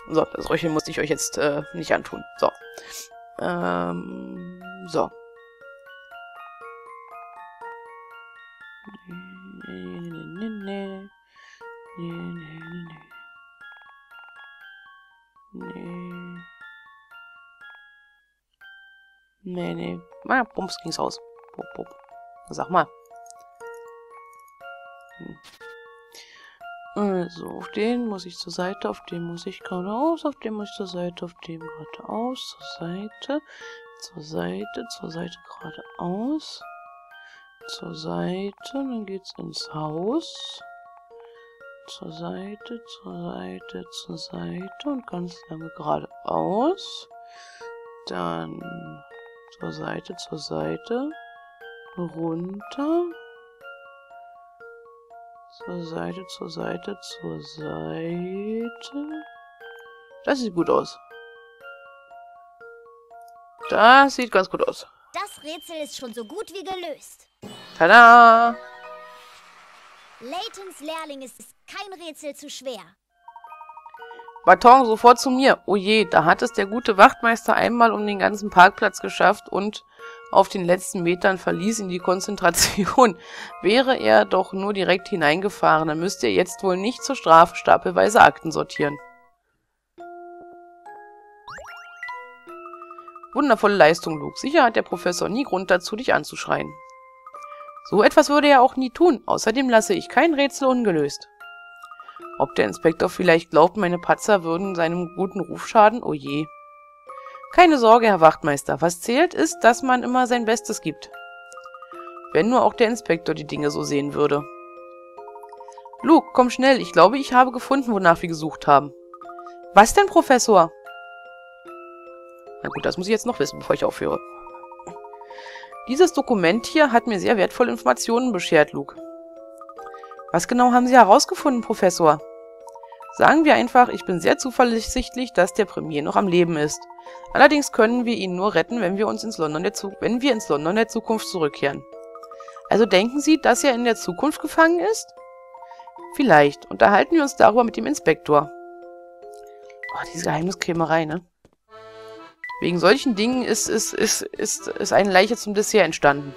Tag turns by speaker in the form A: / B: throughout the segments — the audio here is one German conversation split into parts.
A: So, das Röcheln musste ich euch jetzt nicht antun. So. So. Nee. Na, bums ging's aus. Bup. Sag mal. Also, auf den muss ich zur Seite, auf den muss ich geradeaus, auf den muss ich zur Seite, auf dem geradeaus, zur Seite, geradeaus, zur Seite, dann geht's ins Haus, zur Seite und ganz lange geradeaus, dann zur Seite, runter, zur Seite. Das sieht gut aus. Das sieht ganz gut aus.
B: Das Rätsel ist schon so gut wie gelöst.
A: Tada!
B: Laytons Lehrling ist kein Rätsel zu schwer.
A: Baton, sofort zu mir. Oh je, da hat es der gute Wachtmeister einmal um den ganzen Parkplatz geschafft und auf den letzten Metern verließ ihn die Konzentration. Wäre er doch nur direkt hineingefahren, dann müsste er jetzt wohl nicht zur Strafe stapelweise Akten sortieren. Wundervolle Leistung, Luke. Sicher hat der Professor nie Grund dazu, dich anzuschreien. So etwas würde er auch nie tun. Außerdem lasse ich kein Rätsel ungelöst. Ob der Inspektor vielleicht glaubt, meine Patzer würden seinem guten Ruf schaden? Oh je. Keine Sorge, Herr Wachtmeister. Was zählt, ist, dass man immer sein Bestes gibt. Wenn nur auch der Inspektor die Dinge so sehen würde. Luke, komm schnell. Ich glaube, ich habe gefunden, wonach wir gesucht haben. Was denn, Professor? Na gut, das muss ich jetzt noch wissen, bevor ich aufhöre. Dieses Dokument hier hat mir sehr wertvolle Informationen beschert, Luke. Was genau haben Sie herausgefunden, Professor? Sagen wir einfach, ich bin sehr zuversichtlich, dass der Premier noch am Leben ist. Allerdings können wir ihn nur retten, wenn wir ins London der Zukunft zurückkehren. Also denken Sie, dass er in der Zukunft gefangen ist? Vielleicht. Unterhalten wir uns darüber mit dem Inspektor. Oh, diese Geheimniskrämerei, ne? Wegen solchen Dingen ist eine Leiche zum Dessert entstanden.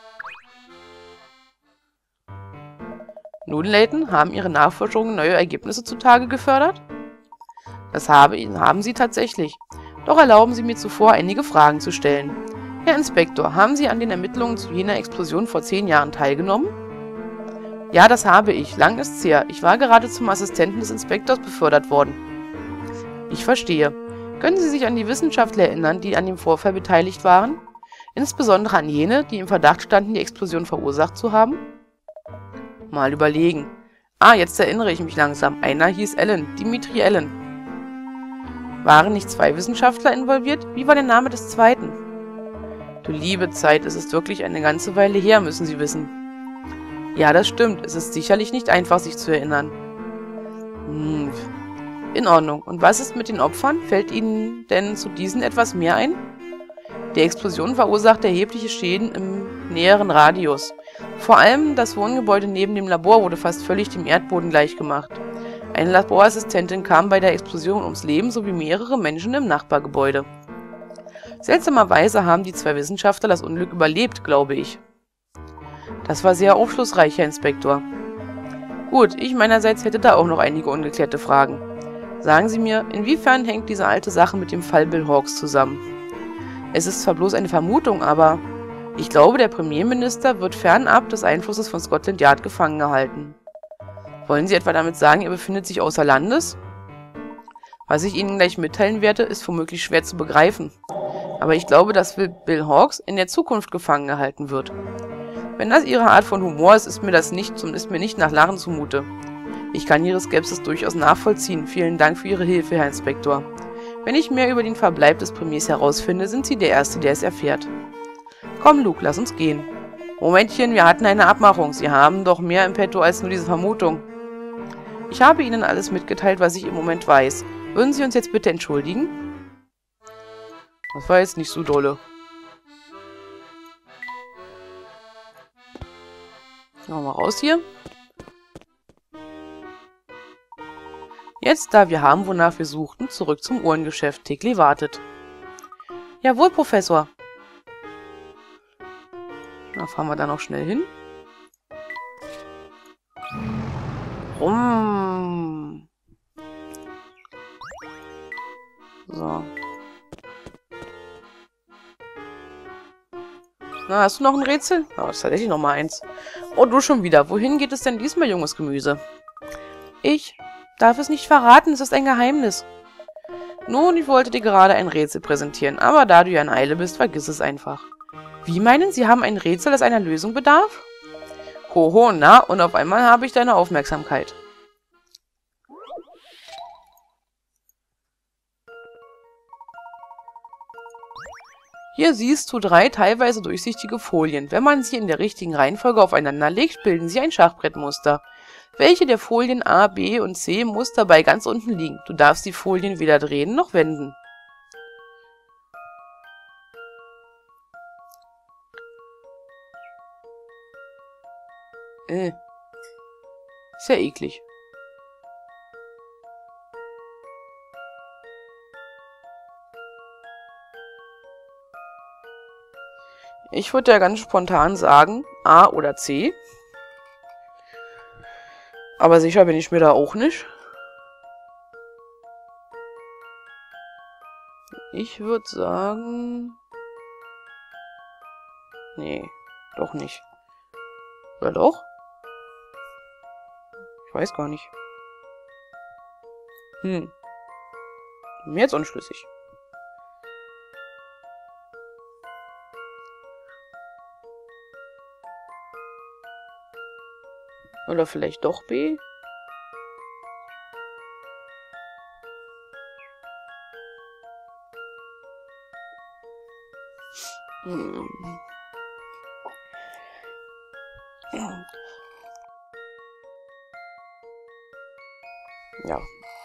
A: Nun, Layton, haben Ihre Nachforschungen neue Ergebnisse zutage gefördert? Das haben sie tatsächlich. Doch erlauben Sie mir zuvor, einige Fragen zu stellen. Herr Inspektor, haben Sie an den Ermittlungen zu jener Explosion vor 10 Jahren teilgenommen? Ja, das habe ich. Lang ist's her. Ich war gerade zum Assistenten des Inspektors befördert worden. Ich verstehe. Können Sie sich an die Wissenschaftler erinnern, die an dem Vorfall beteiligt waren? Insbesondere an jene, die im Verdacht standen, die Explosion verursacht zu haben? Mal überlegen. Ah, jetzt erinnere ich mich langsam. Einer hieß Allen, Dimitri Allen. Waren nicht 2 Wissenschaftler involviert? Wie war der Name des zweiten? Du liebe Zeit, es ist wirklich eine ganze Weile her, müssen Sie wissen. Ja, das stimmt. Es ist sicherlich nicht einfach, sich zu erinnern. In Ordnung. Und was ist mit den Opfern? Fällt Ihnen denn zu diesen etwas mehr ein? Die Explosion verursachte erhebliche Schäden im näheren Radius. Vor allem das Wohngebäude neben dem Labor wurde fast völlig dem Erdboden gleichgemacht. Eine Laborassistentin kam bei der Explosion ums Leben, sowie mehrere Menschen im Nachbargebäude. Seltsamerweise haben die 2 Wissenschaftler das Unglück überlebt, glaube ich. Das war sehr aufschlussreich, Herr Inspektor. Gut, ich meinerseits hätte da auch noch einige ungeklärte Fragen. Sagen Sie mir, inwiefern hängt diese alte Sache mit dem Fall Bill Hawkes zusammen? Es ist zwar bloß eine Vermutung, aber ich glaube, der Premierminister wird fernab des Einflusses von Scotland Yard gefangen gehalten. Wollen Sie etwa damit sagen, er befindet sich außer Landes? Was ich Ihnen gleich mitteilen werde, ist womöglich schwer zu begreifen. Aber ich glaube, dass Bill Hawkes in der Zukunft gefangen gehalten wird. Wenn das Ihre Art von Humor ist, ist mir nicht nach Lachen zumute. Ich kann Ihre Skepsis durchaus nachvollziehen. Vielen Dank für Ihre Hilfe, Herr Inspektor. Wenn ich mehr über den Verbleib des Premiers herausfinde, sind Sie der Erste, der es erfährt. Komm, Luke, lass uns gehen. Momentchen, wir hatten eine Abmachung. Sie haben doch mehr im Petto als nur diese Vermutung. Ich habe Ihnen alles mitgeteilt, was ich im Moment weiß. Würden Sie uns jetzt bitte entschuldigen? Das war jetzt nicht so dolle. Gehen wir mal raus hier. Jetzt, da wir haben, wonach wir suchten, zurück zum Uhrengeschäft. Tickli wartet. Jawohl, Professor. Da fahren wir da noch schnell hin. Rum. So. Na, hast du noch ein Rätsel? Ja, das ist tatsächlich noch mal eins. Oh, du schon wieder. Wohin geht es denn diesmal, junges Gemüse? Ich darf es nicht verraten, es ist ein Geheimnis. Nun, ich wollte dir gerade ein Rätsel präsentieren, aber da du ja in Eile bist, vergiss es einfach. Wie meinen Sie, haben ein Rätsel, das einer Lösung bedarf? Hoho, na, und auf einmal habe ich deine Aufmerksamkeit. Hier siehst du 3 teilweise durchsichtige Folien. Wenn man sie in der richtigen Reihenfolge aufeinander legt, bilden sie ein Schachbrettmuster. Welche der Folien A, B und C muss dabei ganz unten liegen? Du darfst die Folien weder drehen noch wenden. Ist ja eklig. Ich würde ja ganz spontan sagen, A oder C. Aber sicher bin ich mir da auch nicht. Ich würde sagen... Nee, doch nicht. Oder doch? Ich weiß gar nicht. Bin mir jetzt unschlüssig. Oder vielleicht doch B? Ja.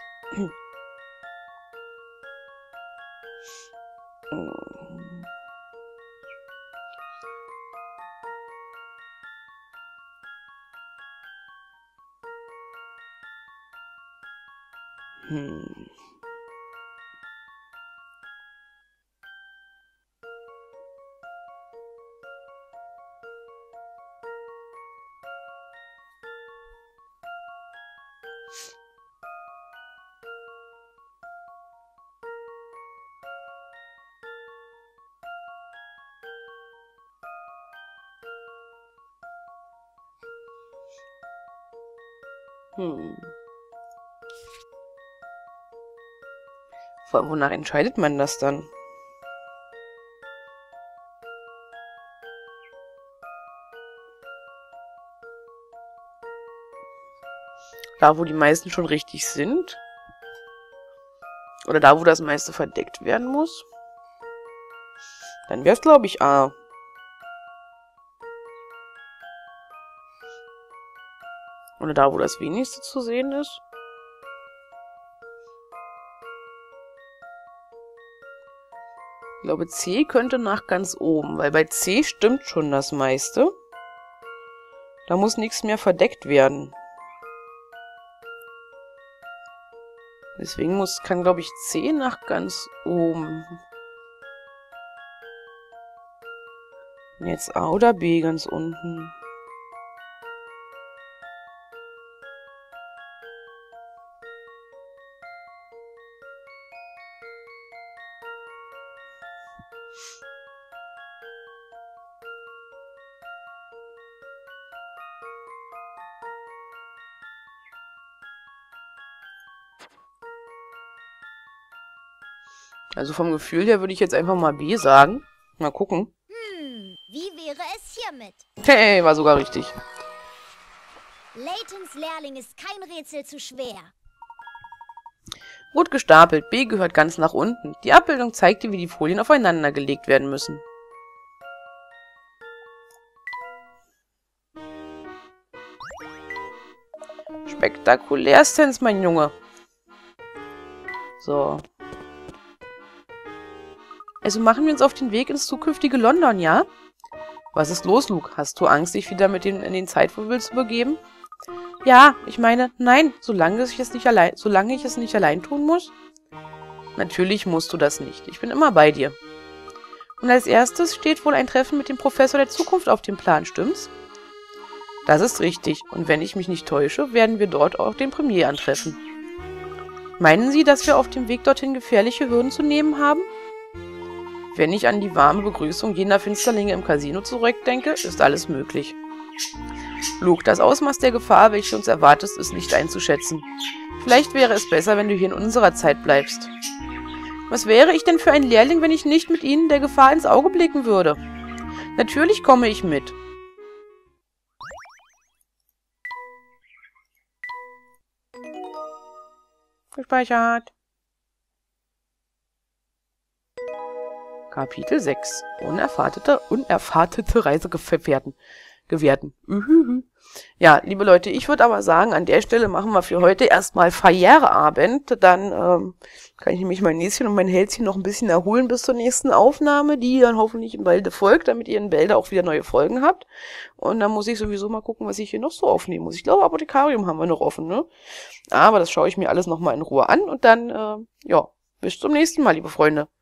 A: Vor allem, wonach entscheidet man das dann? Da, wo die meisten schon richtig sind? Oder da, wo das meiste verdeckt werden muss? Dann wäre es, glaube ich, A. Oder da, wo das wenigste zu sehen ist? Ich glaube, C könnte nach ganz oben, weil bei C stimmt schon das meiste. Da muss nichts mehr verdeckt werden. Deswegen kann, glaube ich, C nach ganz oben. Und jetzt A oder B ganz unten. Also vom Gefühl her würde ich jetzt einfach mal B sagen. Mal gucken.
B: Wie wäre es hiermit?
A: Hey, war sogar richtig.
B: Laytons Lehrling ist kein Rätsel zu schwer.
A: Gut gestapelt. B gehört ganz nach unten. Die Abbildung zeigt dir, wie die Folien aufeinander gelegt werden müssen. Spektakulärstens, mein Junge. So. Also machen wir uns auf den Weg ins zukünftige London, ja? Was ist los, Luke? Hast du Angst, dich wieder in den Zeitwirbel zu begeben? Ja, ich meine, nein, solange ich es nicht allein tun muss. Natürlich musst du das nicht. Ich bin immer bei dir. Und als erstes steht wohl ein Treffen mit dem Professor der Zukunft auf dem Plan, stimmt's? Das ist richtig. Und wenn ich mich nicht täusche, werden wir dort auch den Premier antreffen. Meinen Sie, dass wir auf dem Weg dorthin gefährliche Hürden zu nehmen haben? Wenn ich an die warme Begrüßung jener Finsterlinge im Casino zurückdenke, ist alles möglich. Luke, das Ausmaß der Gefahr, welche uns erwartet, ist nicht einzuschätzen. Vielleicht wäre es besser, wenn du hier in unserer Zeit bleibst. Was wäre ich denn für ein Lehrling, wenn ich nicht mit ihnen der Gefahr ins Auge blicken würde? Natürlich komme ich mit. Gespeichert. Kapitel 6. Unerfahrtete Reisegefährten. Ja, liebe Leute, ich würde aber sagen, an der Stelle machen wir für heute erstmal Feierabend. Dann kann ich nämlich mein Näschen und mein Hälschen noch ein bisschen erholen bis zur nächsten Aufnahme, die dann hoffentlich in Bälde folgt, damit ihr in Bälde auch wieder neue Folgen habt. Und dann muss ich sowieso mal gucken, was ich hier noch so aufnehmen muss. Ich glaube, Apothekarium haben wir noch offen, ne? Aber das schaue ich mir alles nochmal in Ruhe an und dann, ja, bis zum nächsten Mal, liebe Freunde.